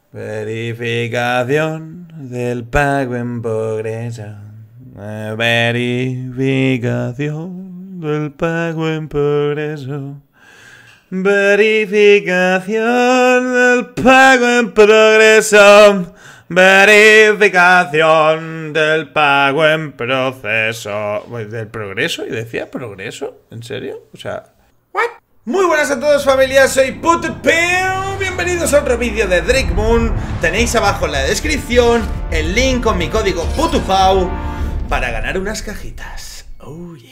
Verificación del pago en progreso. Verificación del pago en progreso. Verificación del pago en progreso. Verificación del pago en proceso. ¿Del progreso? ¿Y decía progreso? ¿En serio? O sea... ¿What? Muy buenas a todos, familia, soy Putupeu. Bienvenidos a otro vídeo de Drake Moon. Tenéis abajo en la descripción el link con mi código PUTUPAU para ganar unas cajitas. Oh yeah.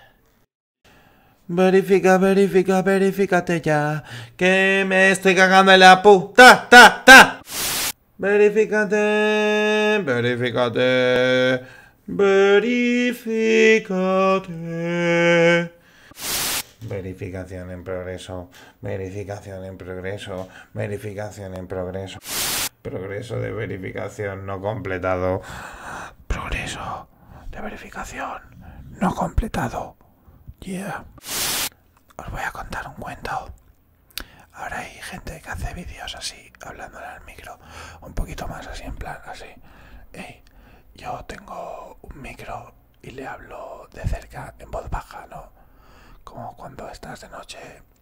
Verifícate ya, que me estoy cagando en la puta, Verifícate. Verificación en progreso. Verificación en progreso. Verificación en progreso. Progreso de verificación no completado. Progreso de verificación no completado. Yeah. Os voy a contar un cuento. Ahora hay gente que hace vídeos así, hablándole al micro, un poquito más así, en plan, así. Hey, yo tengo un micro y le hablo de cerca en voz baja, ¿no? Como cuando estás de noche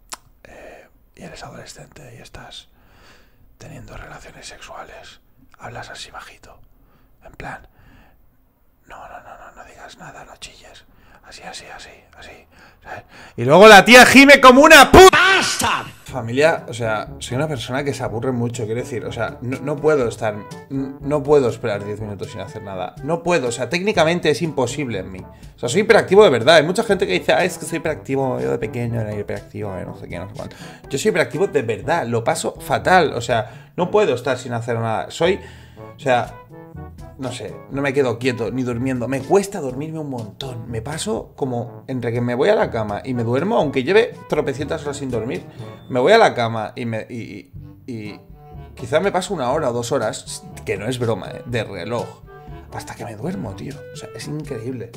y eres adolescente y estás teniendo relaciones sexuales. Hablas así bajito, en plan, no digas nada, no chilles. Así, ¿sabes? Y luego la tía gime como una puta. Familia, o sea, soy una persona que se aburre mucho, quiero decir, o sea, no puedo estar, no puedo esperar 10 minutos sin hacer nada. No puedo, o sea, técnicamente es imposible en mí. O sea, soy hiperactivo de verdad. Hay mucha gente que dice, es que soy hiperactivo, yo de pequeño era hiperactivo, no sé qué, no sé cuánto. Yo soy hiperactivo de verdad, lo paso fatal, o sea, no puedo estar sin hacer nada. Soy, o sea... No sé, no me quedo quieto ni durmiendo. Me cuesta dormirme un montón. Me paso como entre que me voy a la cama y me duermo, aunque lleve tropecientas horas sin dormir. Me voy a la cama y quizás me paso 1 hora o 2 horas, que no es broma, de reloj, hasta que me duermo, tío. O sea, es increíble.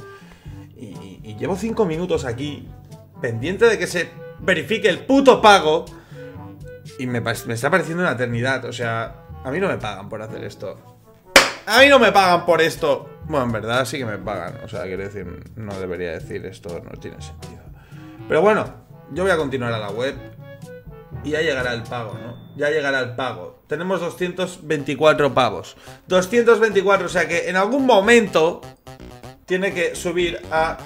Y llevo 5 minutos aquí, pendiente de que se verifique el puto pago. Y me está pareciendo una eternidad. O sea, a mí no me pagan por hacer esto. A mí no me pagan por esto. Bueno, en verdad sí que me pagan. O sea, quiero decir, no debería decir esto, no tiene sentido. Pero bueno, yo voy a continuar a la web y ya llegará el pago, ¿no? Ya llegará el pago. Tenemos 224 pavos. 224, o sea que en algún momento tiene que subir a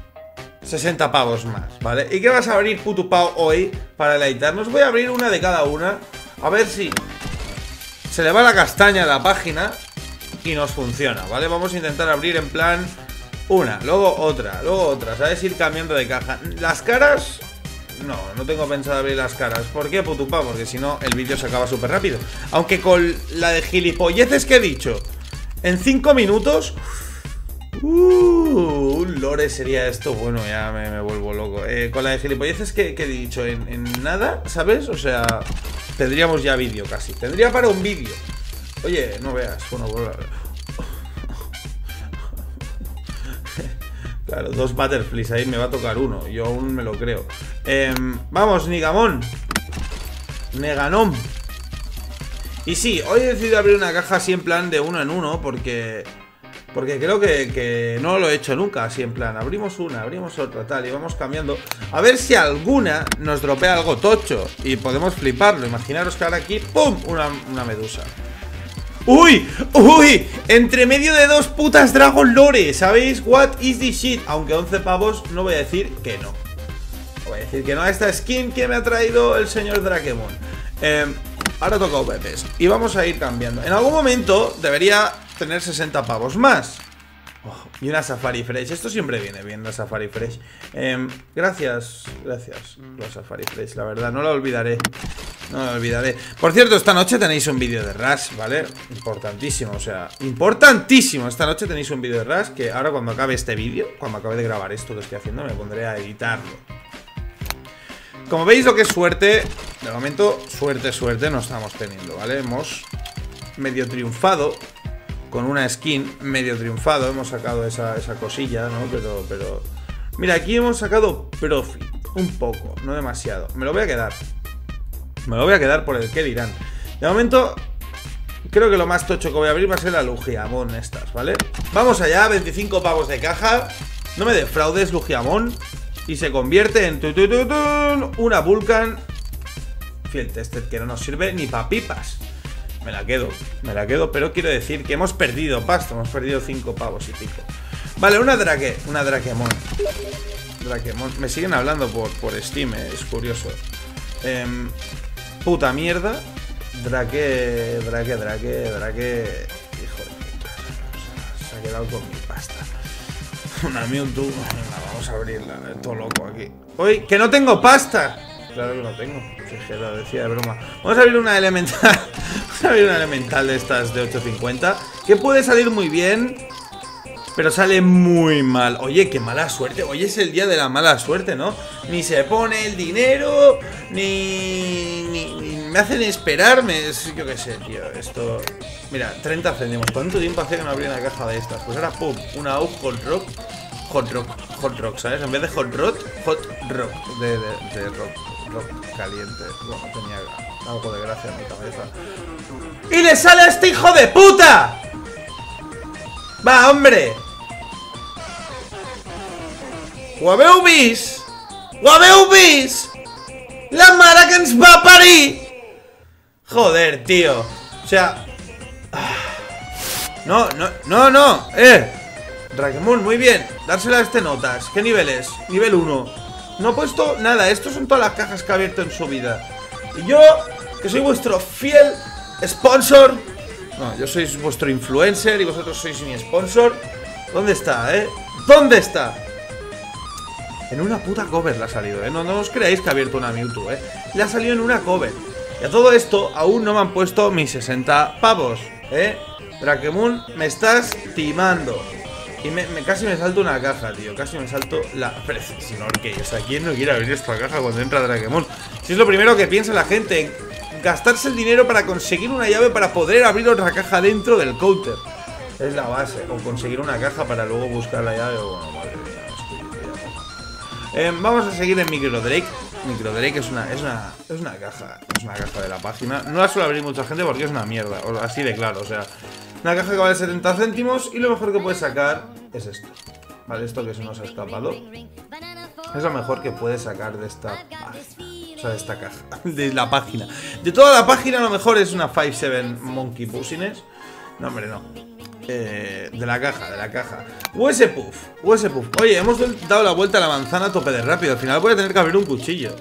60 pavos más, ¿vale? ¿Y qué vas a abrir, Putupau, hoy para deleitarnos? Voy a abrir una de cada una. A ver si se le va la castaña a la página y nos funciona, ¿vale? Vamos a intentar abrir en plan una, luego otra, ¿sabes? Ir cambiando de caja. Las caras... No tengo pensado abrir las caras. ¿Por qué, Putupa? Porque si no, el vídeo se acaba súper rápido. Aunque con la de gilipolleces que he dicho en 5 minutos... un lore sería esto. Bueno, ya me vuelvo loco. Con la de gilipolleces que he dicho en nada, ¿sabes? O sea, tendríamos ya vídeo casi. Tendría para un vídeo. Oye, no veas, bueno, claro, 2 butterflies ahí, me va a tocar uno. Yo aún me lo creo. Vamos, Nigamon. Neganom. Y sí, hoy he decidido abrir una caja así en plan de 1 en 1 porque creo que no lo he hecho nunca así en plan. Abrimos una, abrimos otra, tal, y vamos cambiando. A ver si alguna nos dropea algo tocho y podemos fliparlo. Imaginaros que ahora aquí, ¡pum! Una medusa. ¡Uy! Entre medio de 2 putas Dragon Lore, ¿sabéis? What is this shit? Aunque 11 pavos, no voy a decir que no. Voy a decir que no a esta skin que me ha traído el señor Drakemon. Ahora toca VPs y vamos a ir cambiando. En algún momento debería tener 60 pavos más. Oh, y una Safari Fresh. Esto siempre viene bien, la Safari Fresh. Gracias, la Safari Fresh, la verdad, no la olvidaré. No lo olvidaré. Por cierto, esta noche tenéis un vídeo de Rush, ¿vale? Importantísimo, o sea, importantísimo. Esta noche tenéis un vídeo de Rush que ahora cuando acabe este vídeo, cuando acabe de grabar esto que estoy haciendo, me pondré a editarlo. Como veis, lo que es suerte, de momento, suerte no estamos teniendo, ¿vale? Hemos medio triunfado con una skin, medio triunfado. Hemos sacado esa cosilla, ¿no? Pero... Mira, aquí hemos sacado profit, un poco, no demasiado. Me lo voy a quedar por el que dirán. De momento, creo que lo más tocho que voy a abrir va a ser la Lugiamon estas, ¿vale? Vamos allá, 25 pavos de caja. No me defraudes, Lugiamon. Y se convierte en una Vulcan Field Tested, que no nos sirve ni pa' pipas. Me la quedo, pero quiero decir que hemos perdido pasta. Hemos perdido 5 pavos y pico. Vale, una Drakemon. Me siguen hablando por Steam, es curioso. Puta mierda. Drake. Hijo de puta. Se ha quedado con mi pasta. Una Mewtwo. Venga, vamos a abrirla. Todo loco aquí. ¡Uy! ¡Que no tengo pasta! Claro que no tengo. Fíjate, lo decía de broma. Vamos a abrir una elemental. Vamos a abrir una elemental de estas de 850. Que puede salir muy bien, pero sale muy mal. Oye, qué mala suerte. Hoy es el día de la mala suerte, ¿no? Ni se pone el dinero, ni me hacen esperarme. Yo qué sé, tío. Esto... Mira, 30 céntimos. ¿Cuánto tiempo hacía que no abría una caja de estas? Pues ahora, pum, una AUG Hot Rock, ¿sabes? En vez de Hot Rock de rock caliente. Bueno, tenía algo de gracia en mi cabeza. ¡Y le sale a este hijo de puta! ¡Va, hombre! Ho haveu vist? La mare que ens va parir! Joder, tío. O sea... No. Drakemon, muy bien. Dársela a este notas. ¿Qué nivel es? Nivel 1. No he puesto nada. Estos son todas las cajas que ha abierto en su vida. Y yo, que soy vuestro fiel sponsor... No, yo soy vuestro influencer y vosotros sois mi sponsor. ¿Dónde está, ¿Dónde está? En una puta cover le ha salido, No os creáis que ha abierto una Mewtwo, Le ha salido en una cover. Y a todo esto aún no me han puesto mis 60 pavos, Drakemon, me estás timando. Y casi me salto una caja, tío. Casi me salto la... Pero si no, ¿qué? O sea, ¿quién no quiere abrir esta caja cuando entra Drakemon? Si es lo primero que piensa la gente, gastarse el dinero para conseguir una llave para poder abrir otra caja dentro del counter. Es la base. O conseguir una caja para luego buscar la llave. Bueno, madre mía, vamos a seguir en Micro Drake. Micro Drake es una caja. Es una caja de la página. No la suele abrir mucha gente porque es una mierda. Así de claro, o sea. Una caja que vale 70 céntimos. Y lo mejor que puedes sacar es esto. Vale, esto que se nos ha escapado. Es lo mejor que puedes sacar de esta página. O sea, de esta caja. De la página. De toda la página lo mejor es una 5-7 Monkey Pusines. No, hombre, no. De la caja. Puff. Oye, hemos dado la vuelta a la manzana a tope de rápido. Al final voy a tener que abrir un cuchillo.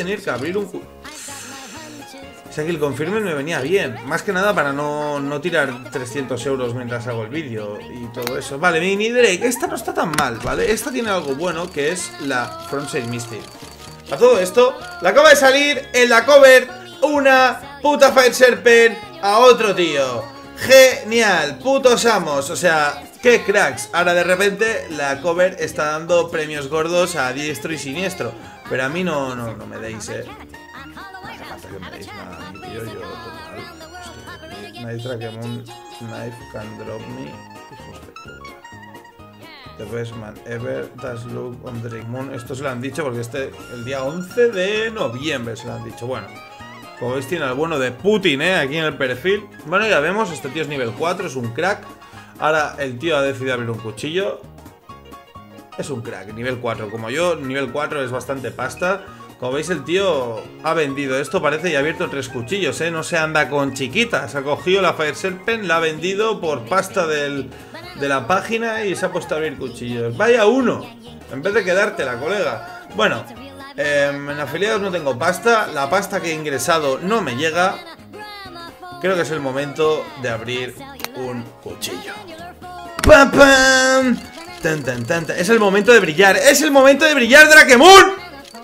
O sea que el confirme me venía bien. Más que nada para no tirar 300 euros mientras hago el vídeo y todo eso. Vale, Mini Drake. Esta no está tan mal, ¿vale? Esta tiene algo bueno, que es la Frontside Mystic. A todo esto, le acaba de salir en la cover una puta Fire Serpent a otro tío. Genial, putos amos. O sea, qué cracks. Ahora de repente la cover está dando premios gordos a diestro y siniestro. Pero a mí no me deis, que me deis nada, tío, yo total. Night Drakemon, Knife can drop me. Hijos de puta. The best man ever, does look on Drakemon. Esto se lo han dicho porque el día 11 de noviembre se lo han dicho. Bueno, como veis tiene al bueno de Putin, aquí en el perfil. Bueno, ya vemos, este tío es nivel 4, es un crack. Ahora el tío ha decidido abrir un cuchillo. Es un crack, nivel 4. Como yo, nivel 4 es bastante pasta. Como veis, el tío ha vendido esto, parece, y ha abierto 3 cuchillos, No se anda con chiquitas. Ha cogido la Fire Serpent, la ha vendido por pasta de la página y se ha puesto a abrir cuchillos. Vaya uno, en vez de quedártela, colega. Bueno, en afiliados no tengo pasta. La pasta que he ingresado no me llega. Creo que es el momento de abrir un cuchillo. ¡Pam, pam! Tan, tan, tan, tan. Es el momento de brillar. ¡Es el momento de brillar, Drakemon!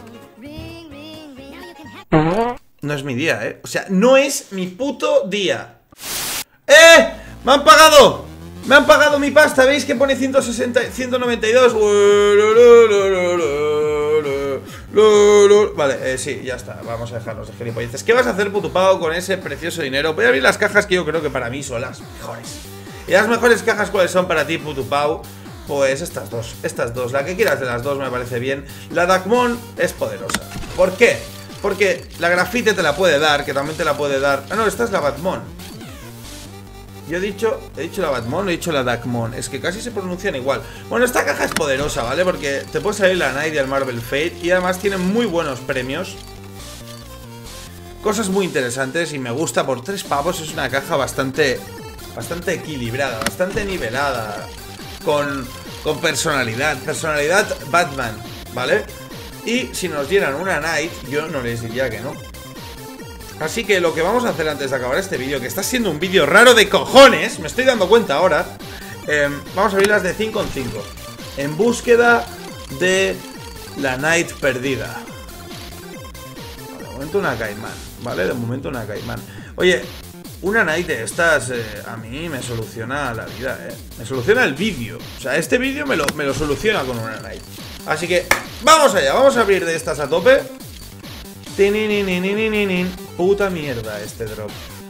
No es mi día, O sea, no es mi puto día. ¡Me han pagado! ¡Me han pagado mi pasta! ¿Veis que pone 192? Vale, sí, ya está. Vamos a dejarnos de gilipolleces. ¿Qué vas a hacer, puto pago, con ese precioso dinero? Voy a abrir las cajas que yo creo que para mí son las mejores. ¿Y las mejores cajas cuáles son para ti, puto pau? Pues estas dos. La que quieras de las dos me parece bien. La Drakemon es poderosa. ¿Por qué? Porque la Grafite te la puede dar, que también te la puede dar. Ah, no, esta es la Batmon. Yo he dicho la Batmon, he dicho la Darkmon. Es que casi se pronuncian igual. Bueno, esta caja es poderosa, ¿vale? Porque te puede salir la Knight y el Marvel Fate. Y además tiene muy buenos premios. Cosas muy interesantes y me gusta. Por 3 pavos es una caja bastante equilibrada, bastante nivelada. Con personalidad. Personalidad Batman, ¿vale? Y si nos dieran una Knight, yo no les diría que no. Así que lo que vamos a hacer antes de acabar este vídeo, que está siendo un vídeo raro de cojones, me estoy dando cuenta ahora, vamos a abrirlas de 5 en 5, en búsqueda de la Knight perdida. De momento una Caimán, ¿vale? De momento una Caimán. Oye, una Knight de estas a mí me soluciona la vida, me soluciona el vídeo. O sea, este vídeo me lo soluciona con una Knight. Así que vamos allá, vamos a abrir de estas a tope. Puta mierda este drop.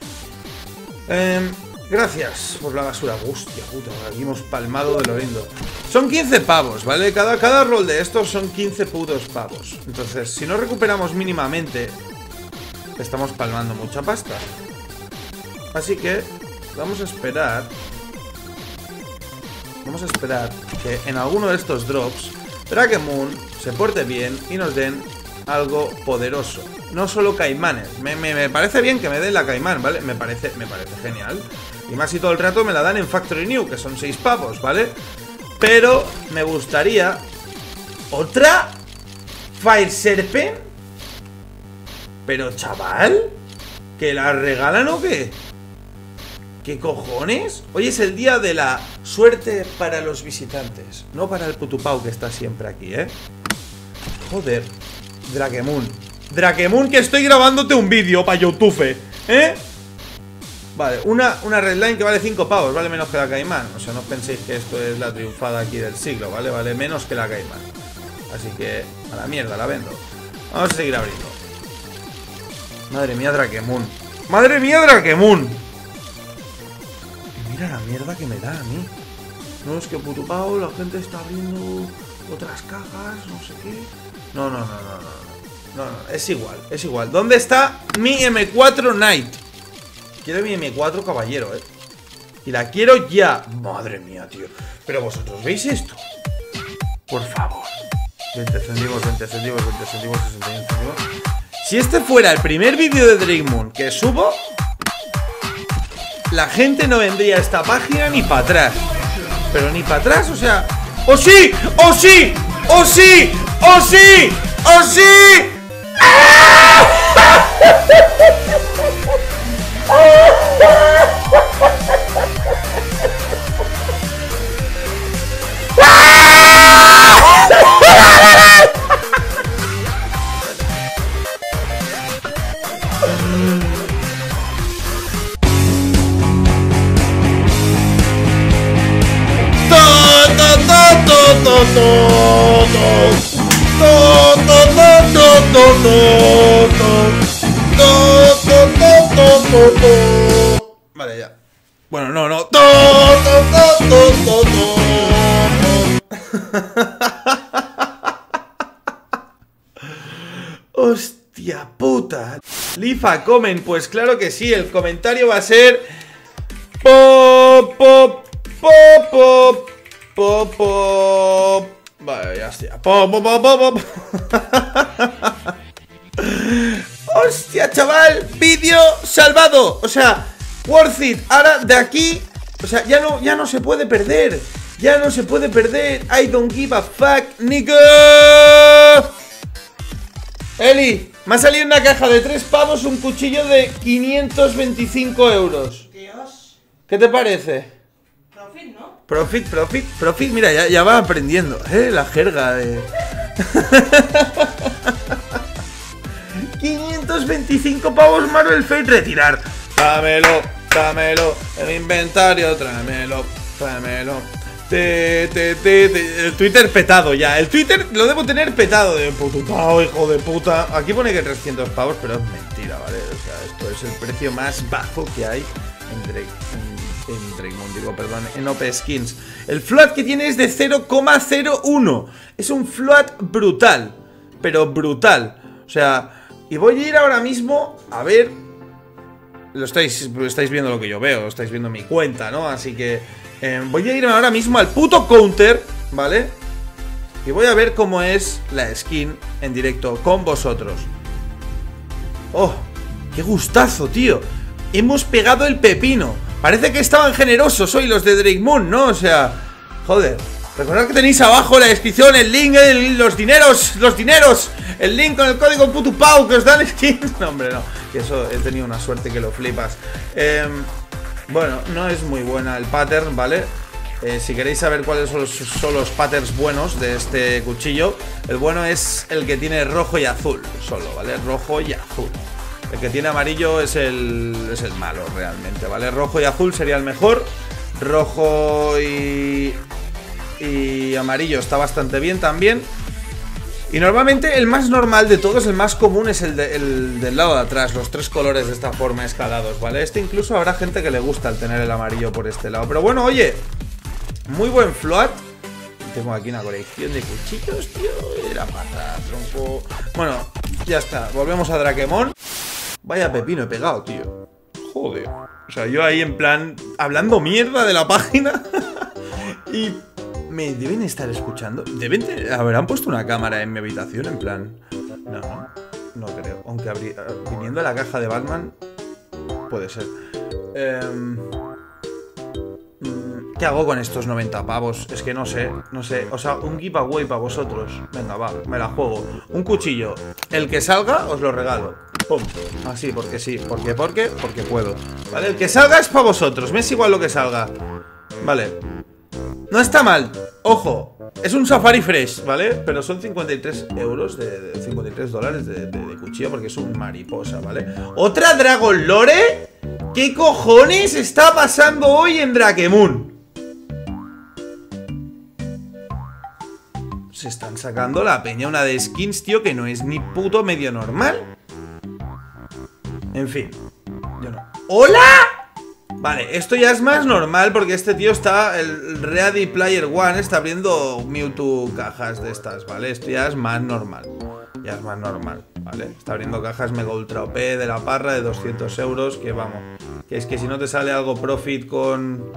Gracias por la basura. Hostia puta, aquí hemos palmado de lo lindo. Son 15 pavos, ¿vale? Cada rol de estos son 15 putos pavos. Entonces, si no recuperamos mínimamente, estamos palmando mucha pasta. Así que vamos a esperar. Vamos a esperar que en alguno de estos drops Drakemoon se porte bien y nos den algo poderoso. No solo caimanes. Me parece bien que me den la caimán, ¿vale? Me parece genial. Y más si todo el rato me la dan en Factory New, que son 6 pavos, ¿vale? Pero me gustaría otra Fire Serpent. Pero chaval, ¿que la regalan o qué? ¿Qué cojones? Hoy es el día de la suerte para los visitantes, no para el putupau que está siempre aquí, ¿eh? Joder, Drakemoon. Drakemoon, que estoy grabándote un vídeo para YouTube, ¿eh? Vale, una redline que vale 5 pavos, vale menos que la Caimán. O sea, no penséis que esto es la triunfada aquí del siglo, ¿vale? Vale menos que la Caimán. Así que, a la mierda, la vendo. Vamos a seguir abriendo. Madre mía, Drakemoon. ¡Madre mía, Drakemoon! Mira la mierda que me da a mí. No, es que putupao, la gente está abriendo otras cajas, no sé qué. No, es igual. ¿Dónde está mi M4 Knight? Quiero mi M4 caballero, y la quiero ya. Madre mía, tío. Pero vosotros veis esto. Por favor. 20 céntimos, 20 céntimos, 20 céntimos, 61 céntimos. Si este fuera el primer vídeo de Drakemoon que subo, la gente no vendría a esta página ni para atrás. Pero ni para atrás, o sea... ¡Oh sí! ¡Oh sí! ¡Oh sí! ¡Oh sí! ¡Oh sí! Vale, ya. Bueno, no. Hostia puta. Lifa, comen, pues claro que sí. El comentario va a ser pop. Vale, ya está. Pop. Hostia, chaval, vídeo salvado. O sea, worth it. Ahora de aquí, o sea, ya no se puede perder. Ya no se puede perder. I don't give a fuck, nigga. Eli, me ha salido una caja de 3 pavos, un cuchillo de 525 euros. Dios. ¿Qué te parece? Profit, ¿no? Profit, mira, ya va aprendiendo, la jerga de... 525 pavos Marvel Fate, retirar. Dámelo, el inventario, tráemelo. El Twitter petado ya. El Twitter lo debo tener petado de putupao, hijo de puta. Aquí pone que 300 pavos, pero es mentira, ¿vale? O sea, esto es el precio más bajo que hay en Drakemoon, digo, perdón, en OP Skins. El float que tiene es de 0,01. Es un float brutal, pero brutal. O sea, y voy a ir ahora mismo a ver estáis viendo lo que yo veo, estáis viendo mi cuenta, ¿no? Así que voy a irme ahora mismo al puto counter, ¿vale? Y voy a ver cómo es la skin en directo con vosotros. ¡Oh! ¡Qué gustazo, tío! Hemos pegado el pepino. Parece que estaban generosos hoy los de Drake Moon, ¿no? O sea, joder. Recordad que tenéis abajo en la descripción el link, los dineros, el link con el código PUTUPAU que os dan skins. No, hombre, no, que eso he tenido una suerte que lo flipas. Bueno, no es muy buena el pattern, ¿vale? Si queréis saber cuáles son los patterns buenos de este cuchillo, el bueno es el que tiene rojo y azul solo, ¿vale? Rojo y azul. El que tiene amarillo es el malo realmente, ¿vale? Rojo y azul sería el mejor. Rojo y amarillo está bastante bien también. Y normalmente el más normal de todos, el más común, es el del lado de atrás. Los tres colores de esta forma escalados, ¿vale? Este incluso habrá gente que le gusta el tener el amarillo por este lado. Pero bueno, oye, muy buen float. Tengo aquí una colección de cuchillos, tío. Era pata, tronco. Bueno, ya está, volvemos a Drakemon. Vaya pepino he pegado, tío. Joder. O sea, yo ahí en plan hablando mierda de la página. Y me deben estar escuchando. Habrán puesto una cámara en mi habitación en plan. No creo. Aunque viniendo a la caja de Batman, puede ser. ¿Qué hago con estos 90 pavos? Es que no sé. O sea, un giveaway para vosotros. Venga, va, me la juego. Un cuchillo. El que salga, os lo regalo. Pum. Así, porque sí. ¿Por qué? Porque puedo. Vale, el que salga es para vosotros. Me es igual lo que salga. Vale. No está mal. Ojo. Es un Safari Fresh, ¿vale? Pero son 53 euros, 53 dólares de cuchillo porque es un mariposa, ¿vale? ¿Otra Dragon Lore? ¿Qué cojones está pasando hoy en Drakemon? Se están sacando la peña una de skins, tío, que no es ni puto medio normal. En fin, yo no. ¡Hola! Vale, esto ya es más normal porque este tío está, el Ready Player One está abriendo Mewtwo cajas de estas, ¿vale? Esto ya es más normal. Ya es más normal, ¿vale? Está abriendo cajas Mega Ultra OP de la parra de 200 euros, que vamos. Que es que si no te sale algo profit con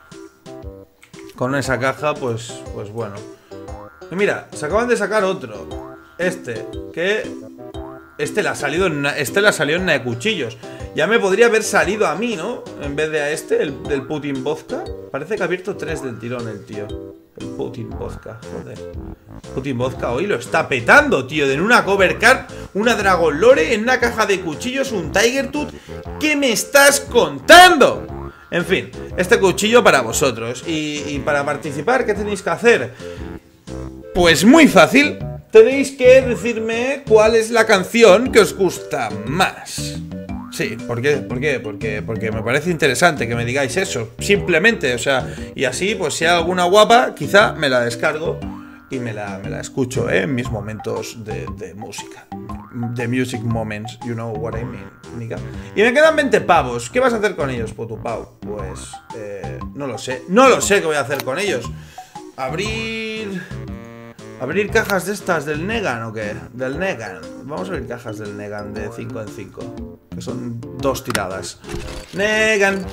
esa caja, pues bueno. Y mira, se acaban de sacar otro. Este le ha salido en una de cuchillos. Ya me podría haber salido a mí, ¿no? En vez de a este, el del Putin Vodka. Parece que ha abierto 3 del tirón el tío. El Putin Vodka, joder. Putin Vodka hoy lo está petando, tío. En una cover card, una Dragon Lore, en una caja de cuchillos, un Tiger Tooth. ¿Qué me estás contando? En fin, este cuchillo para vosotros. Y para participar, ¿qué tenéis que hacer? Pues muy fácil. Tenéis que decirme cuál es la canción que os gusta más. Sí, ¿por qué? Porque me parece interesante que me digáis eso. Simplemente, o sea, y así, pues si hay alguna guapa, quizá me la descargo y me la escucho, en mis momentos de música. The music moments, you know what I mean, nica. Y me quedan 20 pavos. ¿Qué vas a hacer con ellos, Putupau? Pues, no lo sé. No lo sé qué voy a hacer con ellos. ¿Abrir cajas de estas del Negan o qué? Del Negan. Vamos a abrir cajas del Negan de 5 en 5. Que son 2 tiradas. Negan.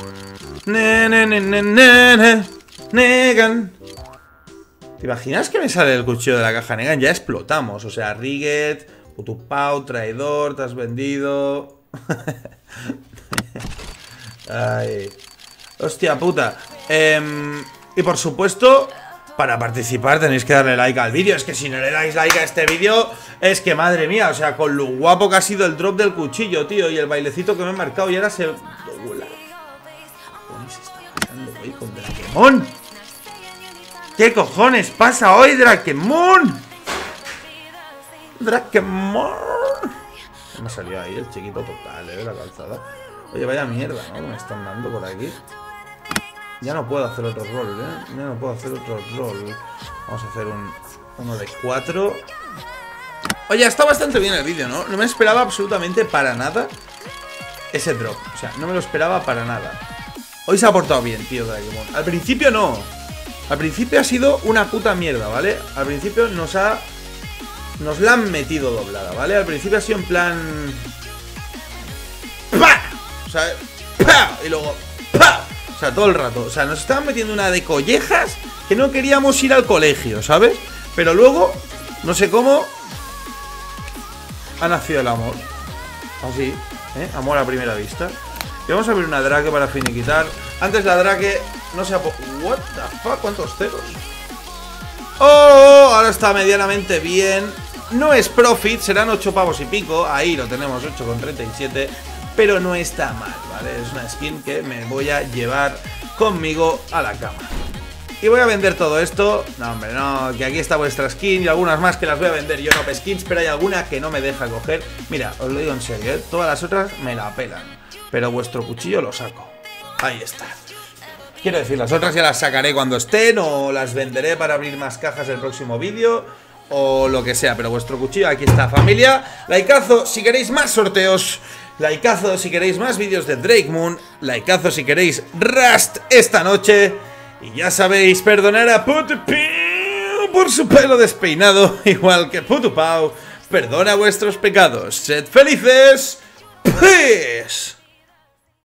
Negan. ¿Te imaginas que me sale el cuchillo de la caja Negan? Ya explotamos. O sea, Riget, Putupau, traidor, te has vendido. Ay. Hostia puta. Y por supuesto, para participar tenéis que darle like al vídeo. Es que si no le dais like a este vídeo, es que madre mía, o sea, con lo guapo que ha sido el drop del cuchillo, tío, y el bailecito que me he marcado y ahora se... ¿Qué cojones está pasando hoy con Drakemon? ¿Qué cojones pasa hoy, Drakemon? Drakemon. Me salió ahí el chiquito total, de la calzada. Oye, vaya mierda, ¿no? Me están dando por aquí. Ya no puedo hacer otro rol, ¿eh? Ya no puedo hacer otro rol. Vamos a hacer uno de 4. Oye, está bastante bien el vídeo, ¿no? No me esperaba absolutamente para nada ese drop. O sea, no me lo esperaba para nada. Hoy se ha portado bien, tío, Drakemon. Al principio no. Al principio ha sido una puta mierda, ¿vale? Al principio nos la han metido doblada, ¿vale? Al principio ha sido en plan... ¡Pah! O sea... ¡pah! Y luego ¡pah! O sea, todo el rato. O sea, nos estaban metiendo una de collejas que no queríamos ir al colegio, ¿sabes? Pero luego, no sé cómo, ha nacido el amor. Así, amor a primera vista. Y vamos a abrir una Drake para finiquitar. Antes la Drake no se ha... What the fuck, ¿cuántos ceros? ¡Oh! Ahora está medianamente bien. No es profit, serán 8 pavos y pico. Ahí lo tenemos, 8,37. Pero no está mal, ¿vale? Es una skin que me voy a llevar conmigo a la cama. Y voy a vender todo esto. No, hombre, no, que aquí está vuestra skin y algunas más que las voy a vender yo, no skins, pero hay alguna que no me deja coger. Mira, os lo digo en serio, ¿eh? Todas las otras me la pelan, pero vuestro cuchillo lo saco. Ahí está. Quiero decir, las otras ya las sacaré cuando estén, o las venderé para abrir más cajas el próximo vídeo, o lo que sea, pero vuestro cuchillo aquí está, familia. Likeazo si queréis más sorteos, likeazo si queréis más vídeos de Drake Moon, likeazo si queréis Rust esta noche. Y ya sabéis, perdonar a Putupau por su pelo despeinado, igual que Putupau perdona vuestros pecados. Sed felices. Peace.